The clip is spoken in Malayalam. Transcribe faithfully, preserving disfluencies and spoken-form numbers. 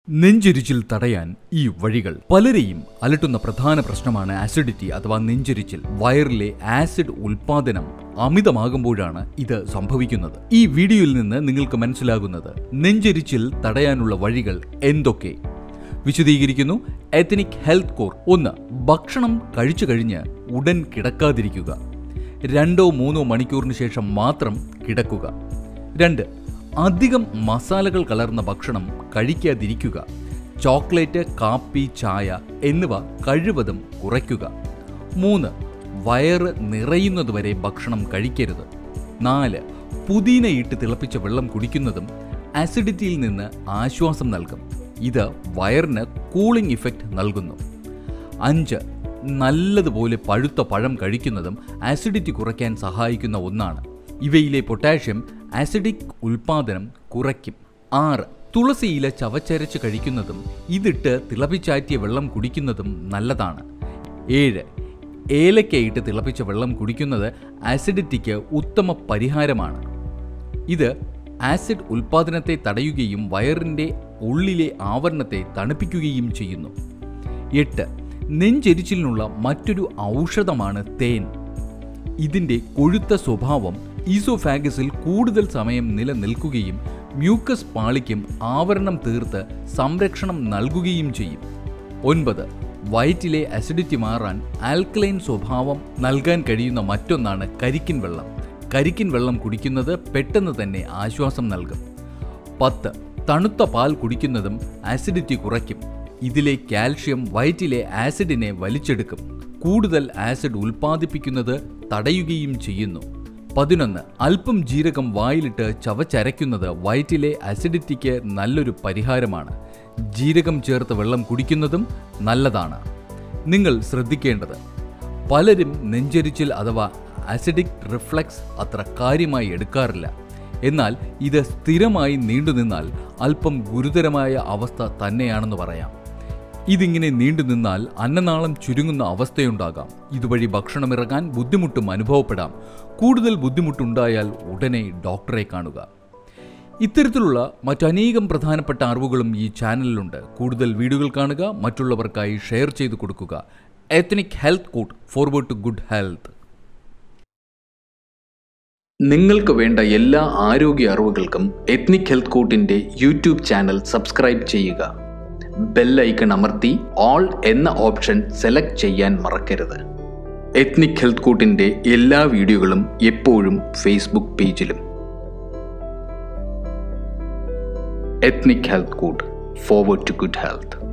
നെഞ്ചെരിച്ചിൽ തടയാൻ ഈ വഴികൾ. പലരെയും അലട്ടുന്ന പ്രധാന പ്രശ്നമാണ് ആസിഡിറ്റി അഥവാ നെഞ്ചെരിച്ചിൽ. വയറിലെ ആസിഡ് ഉൽപാദനം അമിതമാകുമ്പോഴാണ് ഇത് സംഭവിക്കുന്നത്. ഈ വീഡിയോയിൽ നിന്ന് നിങ്ങൾക്ക് മനസ്സിലാകുന്നത് നെഞ്ചെരിച്ചിൽ തടയാനുള്ള വഴികൾ എന്തൊക്കെ വിശദീകരിക്കുന്നു എത്നിക് ഹെൽത്ത് കോർ. ഒന്ന്, ഭക്ഷണം കഴിച്ചു കഴിഞ്ഞ് ഉടൻ കിടക്കാതിരിക്കുക. രണ്ടോ മൂന്നോ മണിക്കൂറിന് ശേഷം മാത്രം കിടക്കുക. രണ്ട്, അധികം മസാലകൾ കലർന്ന ഭക്ഷണം കഴിക്കാതിരിക്കുക. ചോക്ലേറ്റ്, കാപ്പി, ചായ എന്നിവ കഴിവതും കുറയ്ക്കുക. മൂന്ന്, വയറ് നിറയുന്നതുവരെ ഭക്ഷണം കഴിക്കരുത്. നാല്, പുതിനയിട്ട് തിളപ്പിച്ച വെള്ളം കുടിക്കുന്നതും ആസിഡിറ്റിയിൽ നിന്ന് ആശ്വാസം നൽകും. ഇത് വയറിന് കൂളിംഗ് ഇഫക്റ്റ് നൽകുന്നു. അഞ്ച്, നല്ലതുപോലെ പഴുത്ത പഴം കഴിക്കുന്നതും ആസിഡിറ്റി കുറയ്ക്കാൻ സഹായിക്കുന്ന ഒന്നാണ്. ഇവയിലെ പൊട്ടാഷ്യം ആസിഡിക് ഉൽപാദനം കുറയ്ക്കും. ആറ്, തുളസിയില ചവച്ചരച്ച് കഴിക്കുന്നതും ഇതിട്ട് തിളപ്പിച്ചാറ്റിയ വെള്ളം കുടിക്കുന്നതും നല്ലതാണ്. ഏഴ്, ഏലക്കയിട്ട് തിളപ്പിച്ച വെള്ളം കുടിക്കുന്നത് ആസിഡിറ്റിക്ക് ഉത്തമ പരിഹാരമാണ്. ഇത് ആസിഡ് ഉൽപാദനത്തെ തടയുകയും വയറിൻ്റെ ഉള്ളിലെ ആവരണത്തെ തണുപ്പിക്കുകയും ചെയ്യുന്നു. എട്ട്, നെഞ്ചെരിച്ചിലിനുള്ള മറ്റൊരു ഔഷധമാണ് തേൻ. ഇതിൻ്റെ കൊഴുത്ത സ്വഭാവം ഈസോഫാഗസിൽ കൂടുതൽ സമയം നിലനിൽക്കുകയും മ്യൂക്കസ് പാളിക്കും ആവരണം തീർത്ത് സംരക്ഷണം നൽകുകയും ചെയ്യും. ഒൻപത്, വയറ്റിലെ അസിഡിറ്റി മാറാൻ ആൽക്കലൈൻ സ്വഭാവം നൽകാൻ കഴിയുന്ന മറ്റൊന്നാണ് കരിക്കിൻ വെള്ളം. കരിക്കിൻ വെള്ളം കുടിക്കുന്നത് പെട്ടെന്ന് തന്നെ ആശ്വാസം നൽകും. പത്ത്, തണുത്ത പാൽ കുടിക്കുന്നതും ആസിഡിറ്റി കുറയ്ക്കും. ഇതിലെ കാൽഷ്യം വയറ്റിലെ ആസിഡിനെ വലിച്ചെടുക്കും. കൂടുതൽ ആസിഡ് ഉൽപ്പാദിപ്പിക്കുന്നത് തടയുകയും ചെയ്യുന്നു. പതിനൊന്ന്, അല്പം ജീരകം വായിലിട്ട് ചവച്ചരയ്ക്കുന്നത് വയറ്റിലെ അസിഡിറ്റിക്ക് നല്ലൊരു പരിഹാരമാണ്. ജീരകം ചേർത്ത് വെള്ളം കുടിക്കുന്നതും നല്ലതാണ്. നിങ്ങൾ ശ്രദ്ധിക്കേണ്ടത്, പലരും നെഞ്ചെരിച്ചിൽ അഥവാ ആസിഡിക് റിഫ്ലക്സ് അത്ര കാര്യമായി എടുക്കാറില്ല. എന്നാൽ ഇത് സ്ഥിരമായി നീണ്ടുനിന്നാൽ അല്പം ഗുരുതരമായ അവസ്ഥ തന്നെയാണെന്ന് പറയാം. ഇതിങ്ങനെ നീണ്ടുനിന്നാൽ അന്നനാളം ചുരുങ്ങുന്ന അവസ്ഥയുണ്ടാകാം. ഇതുവഴി ഭക്ഷണമിറങ്ങാൻ ബുദ്ധിമുട്ടും അനുഭവപ്പെടാം. കൂടുതൽ ബുദ്ധിമുട്ടുണ്ടായാൽ ഉടനെ ഡോക്ടറെ കാണുക. ഇത്തരത്തിലുള്ള മറ്റനേകം പ്രധാനപ്പെട്ട അറിവുകളും ഈ ചാനലിലുണ്ട്. കൂടുതൽ വീഡിയോകൾ കാണുക, മറ്റുള്ളവർക്കായി ഷെയർ ചെയ്തു കൊടുക്കുക. Ethnic Health Code, forward to good health. നിങ്ങൾക്ക് വേണ്ട എല്ലാ ആരോഗ്യ അറിവുകൾക്കും എത്നിക് ഹെൽത്ത് കോഡിൻ്റെ യൂട്യൂബ് ചാനൽ സബ്സ്ക്രൈബ് ചെയ്യുക. ബെൽ ഐക്കൺ അമർത്തി ഓൾ എന്ന ഓപ്ഷൻ സെലക്ട് ചെയ്യാൻ മറക്കരുത്. എത്നിക് ഹെൽത്ത് കോഡിൻ്റെ എല്ലാ വീഡിയോകളും എപ്പോഴും ഫേസ്ബുക്ക് പേജിലും. Ethnic Health Code, forward to good health.